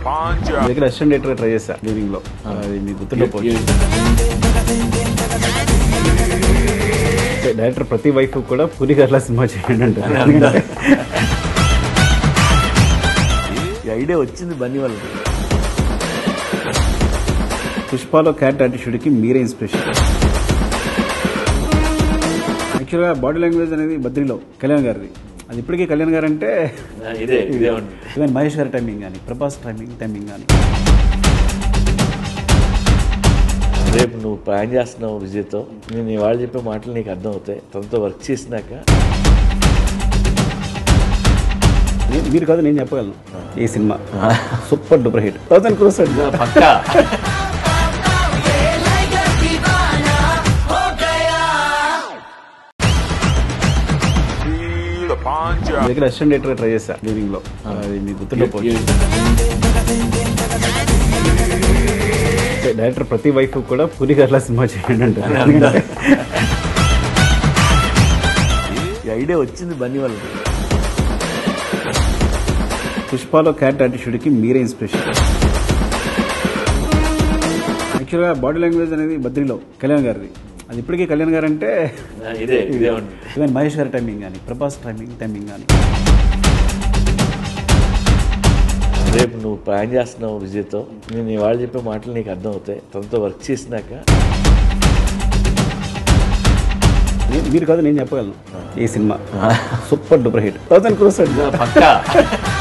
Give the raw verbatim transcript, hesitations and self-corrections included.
దగ్గర assistant director try చేశా leaving లో, అది మీకు గుర్తుండకపోవచ్చు. డైరెక్టర్ ప్రతి వైఫ్ కూడా పూరి గారిలా సినిమా చేయండి అంటారు. ఐడియా వచ్చింది బన్నీ వాళ్ళకి. పుష్పలో క్యారెక్టర్ యాటిట్యూడ్కి మీరే ఇన్స్పిరేషన్. యాక్చువల్గా బాడీ లాంగ్వేజ్ అనేది బద్రీలో కళ్యాణ్ గారిది, అది ఇప్పటికీ కళ్యాణ్ గారు అంటే ఇదే ఇదే ఈవెన్ మహేష్ గారి టైమింగ్ కానీ, ప్రభాస్ టైమింగ్ టైమింగ్ కానీ. రేపు నువ్వు ప్లాన్ చేస్తున్నావు విజయ్తో, నేను ఇవాళ చెప్పే మాటలు నీకు అర్థం అవుతాయి. తనతో వర్క్ చేసినాక మీరు కాదు నేను చెప్పగలను, ఈ cinema super duper hit, thousand crores పక్కా. దగ్గర అసిస్టెంట్ డైరెక్టర్ ట్రై చేశా లీవింగ్ లో, అది మీకు గుర్తుండకపోవచ్చు. డైరెక్టర్ ప్రతి వైఫ్ కూడా పూరి గారిలా సినిమా చేయండి అంటారు. ఐడియా వచ్చింది బన్నీ వాళ్ళకి. పుష్పలో క్యారెక్టర్ యాటిట్యూడ్కి మీరే ఇన్స్పిరేషన్. యాక్చువల్గా బాడీ లాంగ్వేజ్ అనేది బద్రీలో కళ్యాణ్ గారిది, అది ఇప్పటికీ కళ్యాణ్ గారు అంటే ఇదే ఇదే ఈవెన్ మహేష్ గారి టైమింగ్ కానీ, ప్రభాస్ టైమింగ్ టైమింగ్ కానీ. రేపు నువ్వు ప్లాన్ చేస్తున్నావు విజయ్తో, నేను ఇవాళ చెప్పే మాటలు నీకు అర్థం అవుతాయి. తనతో వర్క్ చేసినాక మీరు కాదు నేను చెప్పగలను, ఈ cinema super duper hit, thousand crores పక్కా.